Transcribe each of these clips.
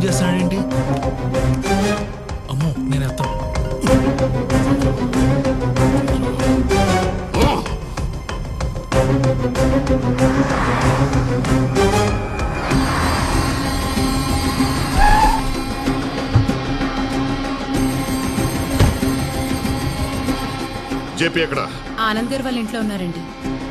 Phone చేస్తున్నాడేంటి? అమ్మో నేను ఎత్తాను. జేపీ ఎక్కడ? ఆనంద్ గారు వాళ్ళ ఇంట్లో ఉన్నారండి.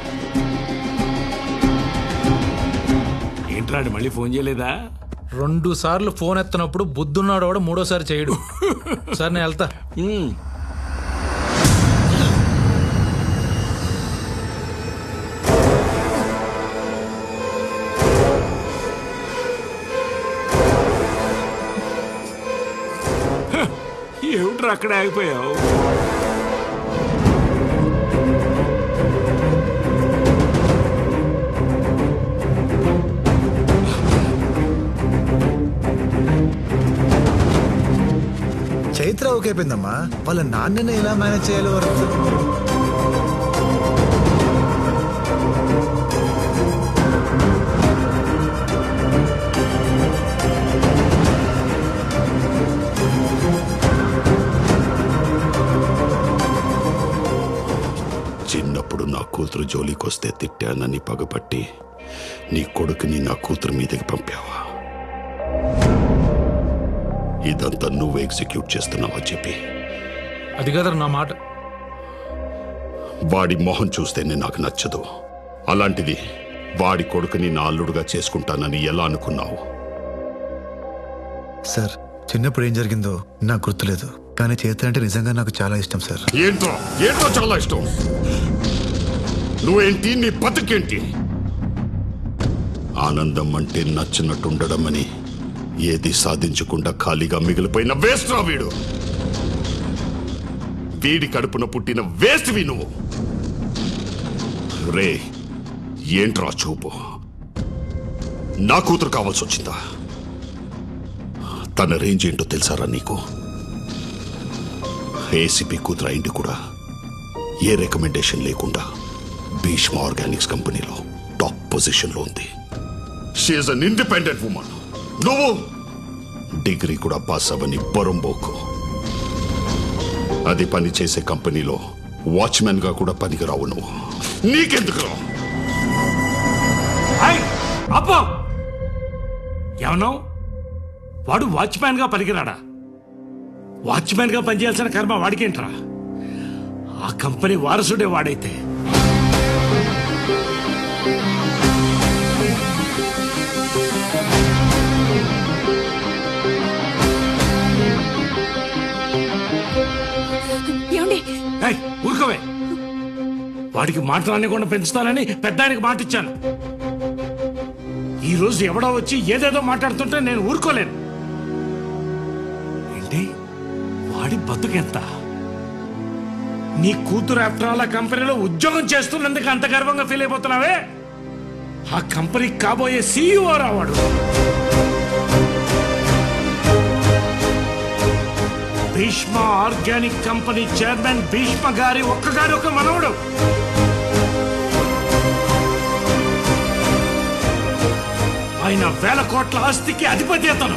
ఏంట్రాడు మళ్ళీ ఫోన్ చేయలేదా? 2 సార్లు ఫోన్ ఎత్తనప్పుడు బుద్ధున్నాడు వాడు, 3వసారి చేయడు. సార్ నేను వెళ్తా. ఏమిట్రా అక్కడ ఆగిపోయావు? చైత్ర ఓకే అయిపోయిందమ్మా. వాళ్ళ నాన్నని ఎలా మేనేజ్ చేయాలో వరకు చిన్నప్పుడు నా కూతురు జోలికొస్తే తిట్టానని పగపట్టి నీ కొడుకుని నా కూతురు మీదకి పంపావా? ఇదంతా నువ్వు ఎగ్జిక్యూట్ చేస్తున్నావా చెప్పి? అది కదా నా మాట. వాడి మొహం చూస్తేనే నాకు నచ్చదు. అలాంటిది వాడి కొడుకుని నా అల్లుడుగా చేసుకుంటానని ఎలా అనుకున్నావు? సార్ చిన్నప్పుడు ఏం జరిగిందో నాకు గుర్తులేదు, కానీ చైత్ర అంటే నిజంగా నాకు చాలా ఇష్టం సార్. ఏంటో ఏంటో చాలా ఇష్టం. నువ్వేంటి, నీ బతుకేంటి? ఆనందం అంటే నచ్చినట్టుండడం అని ఏది సాధించకుండా ఖాళీగా మిగిలిపోయిన వేస్ట్ రా వీడు. వీడి కడుపున పుట్టిన వేస్ట్వి నువ్వు. రే ఏంట్రా చూపు? నా కూతురు కావాల్సి వచ్చిందా? తన రేంజ్ ఏంటో తెలుసారా నీకు? ఏసీపీ కూతురు అయింది కూడా ఏ రికమెండేషన్ లేకుండా భీష్మ ఆర్గానిక్స్ కంపెనీలో టాప్ పొజిషన్లో ఉంది. She is an independent woman. నువ్వు డిగ్రీ కూడా పాస్ అవ్వని పొరంబోకు. అది పని చేసే కంపెనీలో వాచ్మెన్ గా కూడా పనికి రావు నువ్వు. నీకెందుకు రా? అబ్బా ఏమన్నావు? వాడు వాచ్మ్యాన్ గా పనికిరాడా? వాచ్మ్యాన్ గా పనిచేయాల్సిన కర్మ వాడికేంట్రా? ఆ కంపెనీ వారసుడే వాడైతే. ఊరుకోవే. వాడికి మాట్లాడకుండా పెంచుతానని పెద్ద ఆయనకి మాట ఇచ్చాను. ఈ రోజు ఎవడో వచ్చి ఏదేదో మాట్లాడుతుంటే నేను ఊరుకోలేను. ఏంటి వాడి బతుకెంత? నీ కూతురు ఆఫ్టర్ ఆల్ కంపెనీలో ఉద్యోగం చేస్తున్నందుకు అంత గర్వంగా ఫీల్ అయిపోతున్నావే? ఆ కంపెనీకి కాబోయే సీఈఓ రావాడు. Bheeshma organic company chairman Bheeshma గారి ఒక్క మనవడు. ఆయన 1000 కోట్ల ఆస్తికి అధిపతి అతను.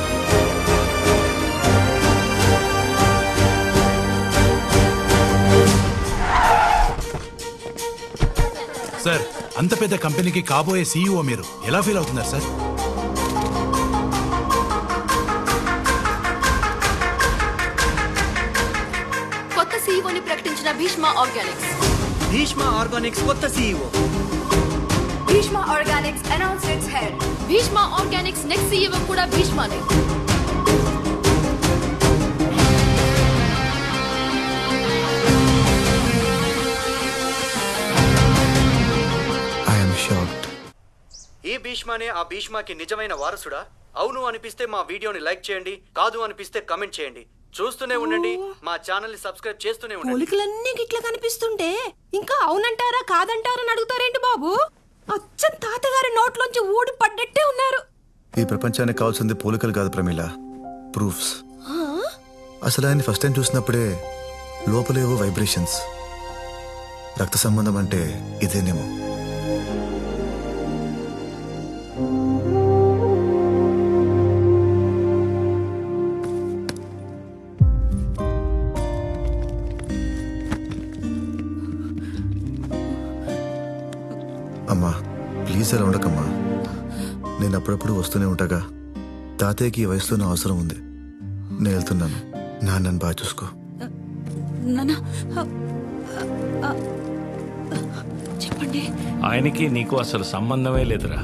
సార్ అంత పెద్ద కంపెనీకి కాబోయే సీఈఓ మీరు ఎలా ఫీల్ అవుతున్నారు సార్? కొత్త సీఈఓని ప్రకటించిన భీష్మ ఆర్గానిక్స్. భీష్మ ఆర్గానిక్స్ కొత్త CEO. Bheeshma organics announce its head. Bheeshma organics next CEO కూడా భీష్మనే. ఈ భీష్మనే ఆ భీష్మకి నిజమైన వారసుడా? అవును అనిపిస్తే మా వీడియోని లైక్ చేయండి, కాదు అనిపిస్తే కమెంట్ చేయండి. చూస్తూనే ఉండండి, మా ఛానల్ ని సబ్స్క్రైబ్ చేస్తూనే ఉండండి. పోలికలన్నీ గిట్ల కనిపిస్తుంటే ఇంకా అవునంటారా కాదంటారా అడుగుతారేంటి బాబు? అచ్చం తాతగారి నోట్లోంచి ఊడి పడ్డట్టే ఉన్నారు. ఈ ప్రపంచానికి కావాల్సింది పోలికలు కాదు ప్రమీల, ప్రూఫ్స్. అసలు ఆయన ఫస్ట్ టైం చూసినప్పుడే లోపలేవో వైబ్రేషన్స్. రక్త సంబంధం అంటే ఇదేనేమో. అలా ఉండకమ్మా. నేను అప్పుడప్పుడు వస్తూనే ఉంటాగా. తాతయ్యకి ఈ వయసులో నా అవసరం ఉంది. నేను వెళ్తున్నాను. నన్ను బాగా చూసుకో. చెప్పండి. ఆయనకి నీకు అసలు సంబంధమే లేదురా.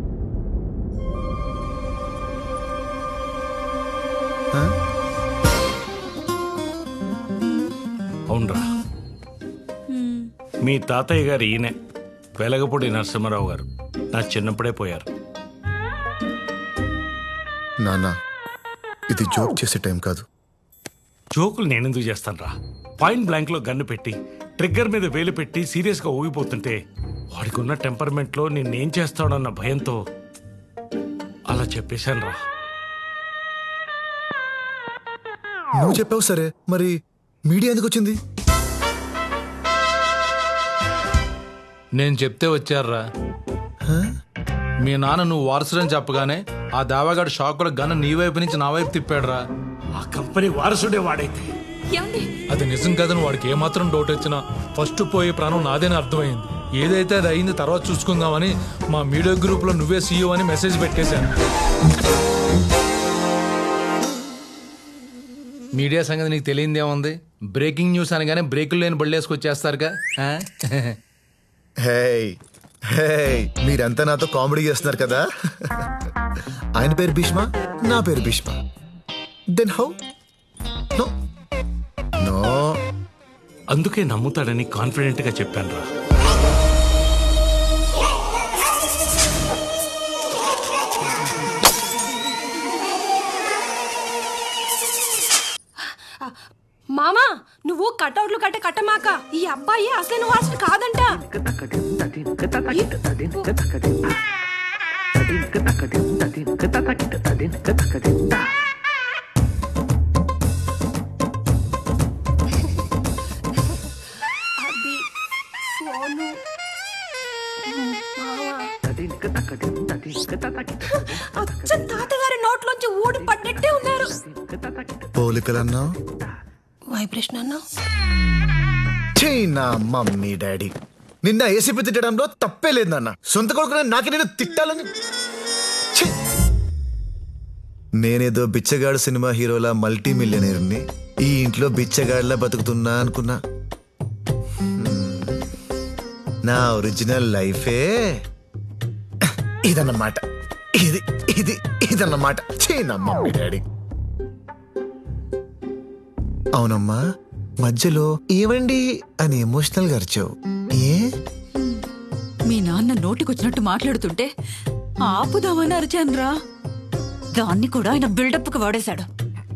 అవునరా, మీ తాతయ్య గారు ఈయనే, వెలగపూడి నరసింహారావు గారు. నా చిన్నప్పుడే పోయారు. నాన్న, ఇది జోక్ చేసే టైం కాదు. జోకులు నేనెందుకు చేస్తాను రా? పాయింట్ బ్లాంక్ లో గన్ను పెట్టి ట్రిగ్గర్ మీద వేలు పెట్టి సీరియస్ గా ఊగిపోతుంటే వాడికి ఉన్న టెంపర్మెంట్ లో నేనేం చేస్తాడన్న భయంతో అలా చెప్పేశాను రా. నువ్వు చెప్పావు సరే, మరి మీడియా ఎందుకు వచ్చింది? నేను చెప్తే వచ్చారా. మీ నాన్న నువ్వు వారసుడని చెప్పగానే ఆ దావాగాడు షాకులో గన్ను నీ వైపు నుంచి నా వైపు తిప్పాడురా. ఆ కంపెనీ వారసుడే వాడైతే అది నిజం కదని వాడికి ఏమాత్రం డౌట్ వచ్చినా ఫస్ట్ పోయే ప్రాణం నాదేని అర్థమైంది. ఏదైతే అది అయింది, తర్వాత చూసుకుందామని మా మీడియా గ్రూప్ లో నువ్వే సీఈఓ అని మెసేజ్ పెట్టేశాను. మీడియా సంగతి నీకు తెలియదేముంది? బ్రేకింగ్ న్యూస్ అనగానే బ్రేకులు లేని బళ్ళేసుకొచ్చేస్తారుగా. హే హే, మీరంతా నాతో కామెడీ చేస్తున్నారు కదా. ఆయన పేరు భీష్మ, నా పేరు Bheeshma. Then how? No no. అందుకే నమ్ముతాడని కాన్ఫిడెంట్ గా చెప్పాను రా. మామా, నువ్వు కటౌట్లు కట్టమాక. ఈ అబ్బాయి అసలు వారసుడు కాదంట. అచ్చం తాతగారి నోట్లోంచి ఊడి పడ్డట్టే ఉన్నారు. పోలికలన్నా వైబ్రేషన్ అన్నా. నా మమ్మీ డాడీ నిన్న ఏసీపీ తిట్టడంలో తప్పే లేదు నాన్న. సొంత కొడుకు నాకే నేను తిట్టాలని. నేనేదో బిచ్చగాడు సినిమా హీరోలా మల్టీ మిలియనీర్ని ఈ ఇంట్లో బిచ్చగాడిలా బతుకుతున్నా అనుకున్నా. నా ఒరిజినల్ లైఫే ఇదన్నమాట. ఇది ఇది ఇదన్నమాట. నా మమ్మీ డాడీ. అవునమ్మా, మధ్యలో ఏవండి అని ఎమోషనల్ గా అరిచావు. ఏ మీ నాన్న నోటికొచ్చినట్టు మాట్లాడుతుంటే ఆపుదామని అరిచానురా. దాన్ని కూడా ఆయన బిల్డప్ కు వాడేశాడు.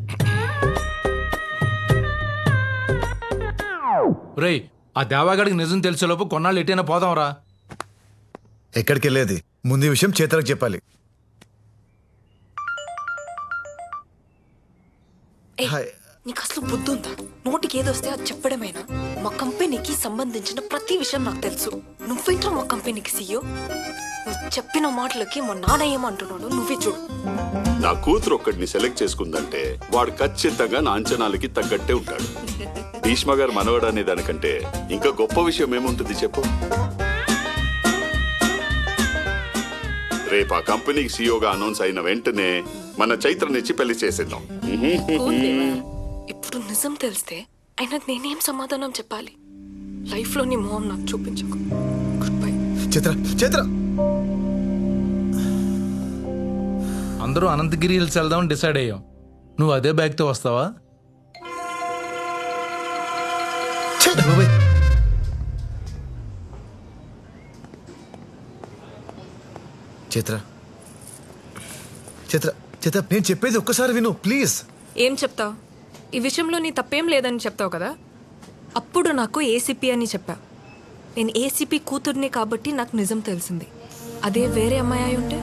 రేయ్, ఆ దేవాగాడికి నిజం తెలిసేలోపు కొన్నాళ్ళు ఎటైనా పోదాంరా. ఎక్కడికి వెళ్ళేది? ముందు ఈ విషయం చేతలకు చెప్పాలి. నీకు అసలు బుద్ధి ఉందా? నోటికి ఏదొస్తే అది చెప్పడమేనా? మా కంపెనీకి సంబంధించిన ప్రతి విషయం నాకు తెలుసు. నువ్వేంట్రా మా కంపెనీకి సీఈఓ? నువ్వు చెప్పిన మాటలకి మా నాన్న ఏమంటున్నాడు నువ్వే చూడు. నా కూతురు ఒక్కడిని సెలెక్ట్ చేసుకుందంటే వాడు ఖచ్చితంగా నా అంచనాలకి తగ్గట్టే ఉంటాడు. భీష్మ గారు మనవడు అనే దానికంటే ఇంకా గొప్ప విషయం ఏముంటుంది చెప్పు? రేపు ఆ కంపెనీకి సీఈఓగా అనౌన్స్ అయిన వెంటనే మన చైత్రనిచ్చి పెళ్లి చేసేద్దాం. ఇప్పుడు నిజం తెలిస్తే అయినా నేనేం సమాధానం చెప్పాలి? లైఫ్ లో నీ మొహం నాకు చూపించకు. Good bye. చిత్ర చిత్ర అందరూ అనంతగిరి హిల్స్ వెళ్దామని డిసైడ్ అయ్యాం. నువ్వు అదే బ్యాగ్తో వస్తావా? చిత్ర చిత్ర చిత్ర నేను చెప్పేది ఒక్కసారి విను ప్లీజ్. ఏం చెప్తావు? ఈ విషయంలో నీ తప్పేం లేదని చెప్తావు కదా. అప్పుడు నాకు ఏసీపీ అని చెప్పా. నేను ఏసీపీ కూతుర్ని కాబట్టి నాకు నిజం తెలిసింది. అదే వేరే అమ్మాయి అయి ఉంటే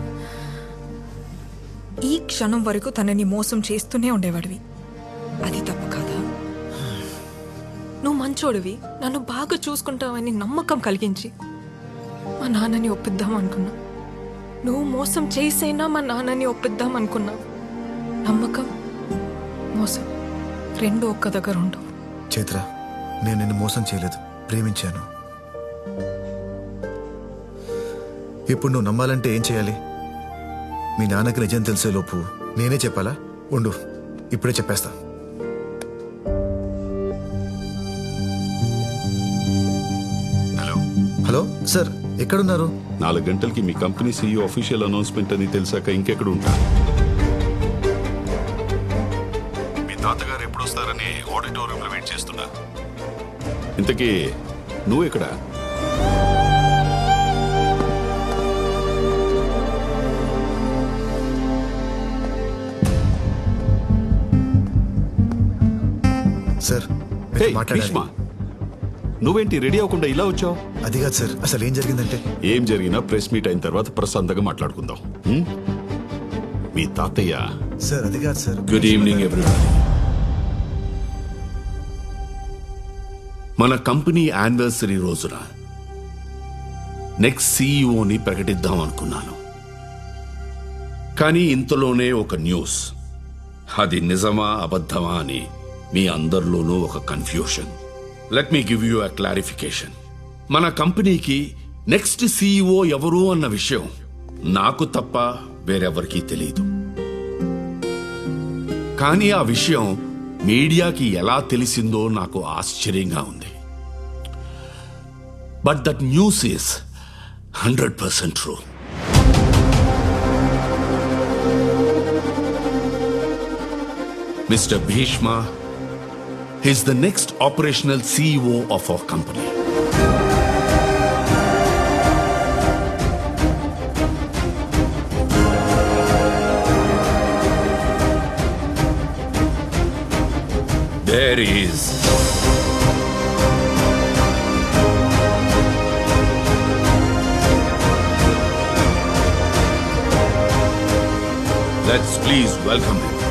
ఈ క్షణం వరకు తనని మోసం చేస్తూనే ఉండేవాడివి. అది తప్పు కాదా? నువ్వు మంచోడివి, నన్ను బాగా చూసుకుంటావని నమ్మకం కలిగించి మా నాన్నని ఒప్పిద్దాం అనుకున్నా. నువ్వు మోసం చేసైనా మా నాన్నని ఒప్పిద్దాం అనుకున్నా. నమ్మకం, మోసం రెండు ఒక్క దగ్గర ఉండవు. చైత్ర, నేను నిన్ను మోసం చేయలేదు, ప్రేమించాను. ఇప్పుడు నువ్వు నమ్మాలంటే ఏం చేయాలి? మీ నాన్నకి నిజం తెలిసే లోపు నేనే చెప్పాలా? ఉండు, ఇప్పుడే చెప్పేస్తా. హలో సార్, ఎక్కడున్నారు? 4 గంటలకి మీ కంపెనీ CEO అఫీషియల్ అనౌన్స్మెంట్ అని తెలిసాక ఇంకెక్కడ ఉంటా? మీ తాతగారు ఎప్పుడు వస్తారని ఆడిటోరియంలో వెయిట్ చేస్తున్నా. ఇంతకీ నువ్వు ఎక్కడ? సార్ భీష్మ, నువ్వేంటి రెడీ అవ్వకుండా ఇలా వచ్చావు? అది కాదు సార్, అసలు ఏం జరిగిందంటే ఏం జరిగినా ప్రెస్ మీట్ అయిన తర్వాత ప్రశాంతంగా మాట్లాడుకుందాం. మీ తాతయ్య. సార్ అది కాదు సార్. Good evening everybody. మన కంపెనీ యానివర్సరీ రోజున నెక్స్ట్ CEOని ప్రకటిద్దాం అనుకున్నాను. కానీ ఇంతలోనే ఒక న్యూస్. అది నిజమా అబద్ధమా అని మీ అందరిలోనూ ఒక confusion. Let me give you a clarification. మన కంపెనీకి నెక్స్ట్ CEO ఎవరు అన్న విషయం నాకు తప్ప వేరెవరికీ తెలియదు. కానీ ఆ విషయం మీడియాకి ఎలా తెలిసిందో నాకు ఆశ్చర్యంగా ఉంది. But that news is 100% true. Mister Bheeshma is the next operational CEO of our company. There is let's please welcome him.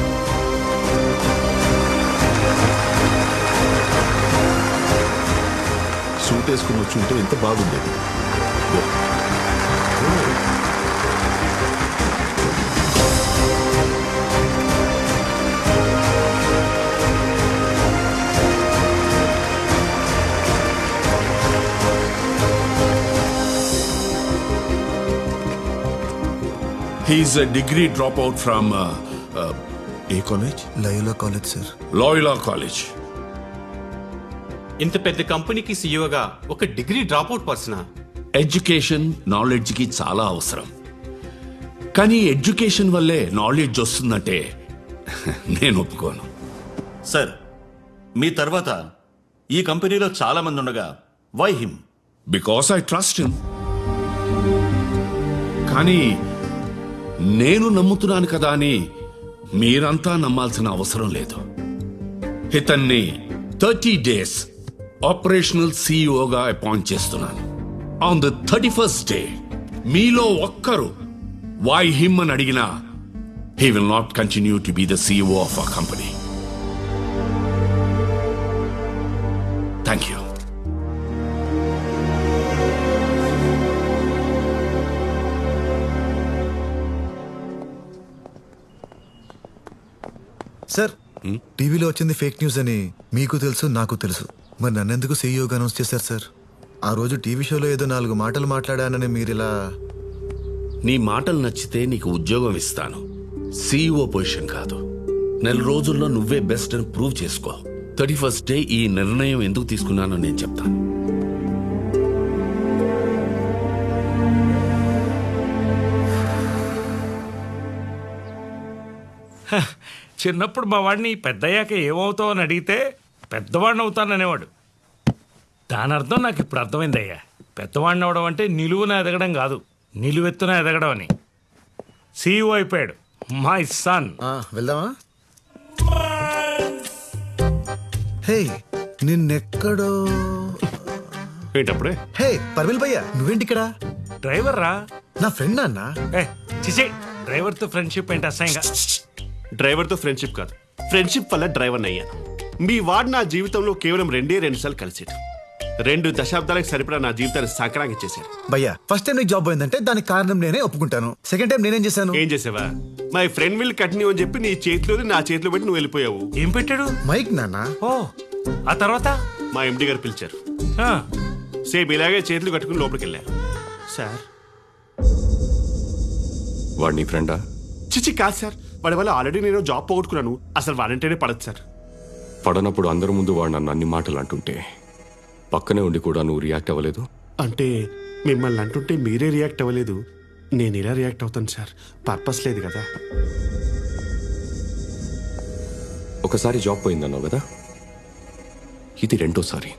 Suit వేసుకుని వచ్చి ఉంటే ఎంత బాగుండేది. He's a degree dropout from ఏ college? Loyola college sir. Loyola college. ఇంత పెద్ద కంపెనీకి సీఈఓగా ఒక డిగ్రీ డ్రాప్అవుట్ పర్సనా? ఎడ్యుకేషన్ నాలెడ్జ్కి చాలా అవసరం. కానీ ఎడ్యుకేషన్ వల్లే నాలెడ్జ్ వస్తుందంటే నేను ఒప్పుకోను. సార్, మీ తర్వాత ఈ కంపెనీలో చాలా మంది ఉండగా why him? Because I trust him. కానీ నేను నమ్ముతున్నాను కదా అని మీరంతా నమ్మాల్సిన అవసరం లేదు. ఇతన్ని 30 days ఆపరేషనల్ CEOగా అపాయింట్ చేస్తున్నాను. ఆన్ ద 31st day మీలో ఒక్కరు వై హిమ్ అని అడిగినా he will not continue to be the CEO of our company. Thank you. Sir, టీవీలో వచ్చింది ఫేక్ న్యూస్ అని మీకు తెలుసు, నాకు తెలుసు. మరి నన్నెందుకు CEOగా అనౌన్స్ చేశారు సార్? ఆ రోజు టీవీ షోలో ఏదో 4 మాటలు మాట్లాడానని మీరిలా. నీ మాటలు నచ్చితే నీకు ఉద్యోగం ఇస్తాను. CEO పొజిషన్ కాదు. 4 రోజుల్లో నువ్వే బెస్ట్ అని ప్రూవ్ చేసుకో. 31st day ఈ నిర్ణయం ఎందుకు తీసుకున్నానో నేను చెప్తాను. చిన్నప్పుడు మా వాడిని పెద్దయ్యాక ఏమవుతావు అని అడిగితే పెద్దవాడిని అవుతాననేవాడు. దాని అర్థం నాకు ఇప్పుడు అర్థమైందయ్యా. పెద్దవాడిని అవడం అంటే నిలువున ఎదగడం కాదు, నిలువెత్తున ఎదగడం అని. CEO అయిపోయాడు మై సన్. వెళ్దామా? హే, నిన్నెక్కడో. ఏంటప్పుడే? హే పర్విల్ భయ్యా, నువ్వేంటి ఇక్కడ? డ్రైవర్ రా. నా ఫ్రెండ్ అన్నా. చిసే, డ్రైవర్తో ఫ్రెండ్షిప్ ఏంటి అసహ్యంగా? డ్రైవర్తో ఫ్రెండ్షిప్ కాదు, ఫ్రెండ్షిప్ వల్ల డ్రైవర్ని అయ్యాను. మీ వాడు నా జీవితంలో కేవలం 2 సార్లు కలిసాడు. 2 దశాబ్దాలకు సరిపడా నా జీవితాన్ని సంక్రాంతి చేశాడు. భయ్యా, ఫస్ట్ టైం నీకు జాబ్ పోయిందంటే దానికి కారణం నేనే ఒప్పుకుంటాను. సెకండ్ టైం నేనేం చేశాను? ఏం చేసావా? మై ఫ్రెండ్ విల్ కంటిన్యూ అని చెప్పి నీ చేతిలో నా చేతిలో పెట్టి నువ్వు వెళ్ళిపోయావు. ఏం పెట్టాడు? మైక్ నాన్న. ఓ, ఆ తర్వాత మా MD గారు పిలిచారు. సేమ్ ఇలాగే చేతులు కట్టుకుని లోపలికి వెళ్ళారు. సార్ వాడు నీ ఫ్రెండా? చిచి కాదు సార్, వాడి వల్ల ఆల్రెడీ నేను జాబ్ పోగొట్టుకున్నాను. అసలు వాడంటేనే పడదు సార్. పడనప్పుడు అందరి ముందు వాడు నన్ను అన్ని మాటలు అంటుంటే పక్కనే ఉండి కూడా నువ్వు రియాక్ట్ అవ్వలేదు. అంటే మిమ్మల్ని అంటుంటే మీరే రియాక్ట్ అవ్వలేదు, నేను ఇలా రియాక్ట్ అవుతాను సార్. పర్పస్ లేదు కదా. ఒకసారి జాబ్ పోయిందన్నావు కదా, ఇది రెండోసారి.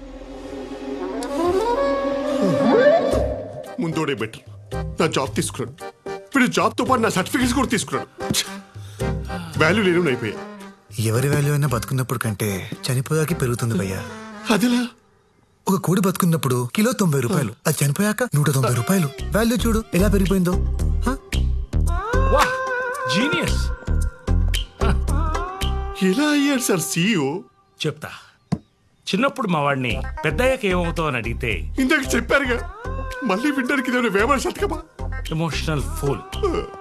ముందోడే బెటర్. నా జాబ్ తీసుకున్నాడు, వీడు జాబ్తో పాటు నా సర్టిఫికేట్స్ కూడా తీసుకున్నాడు. వాల్యూ లేని అయిపోయా. ఎవరి వాల్యూ అయినా బతుకున్నప్పుడు కంటే చనిపోయాక పెరుగుతుంది భయ్యా. అదిలా ఒక కోడి బతుకున్నప్పుడు కిలో 90 రూపాయలు, అది చనిపోయాక 190 రూపాయలు. వాల్యూ చూడు ఎలా పెరిగిపోయిందో. జీనియస్. ఎలా అయ్యాడు సార్ CEO? చెప్తా. చిన్నప్పుడు మా వాడిని పెద్దయ్యాక ఏమవుతావు అని అడిగితే ఇందాక చెప్పారుగా, మళ్ళీ వినడానికి ఇదేమైనా వేమన శతకమా? Emotional pool.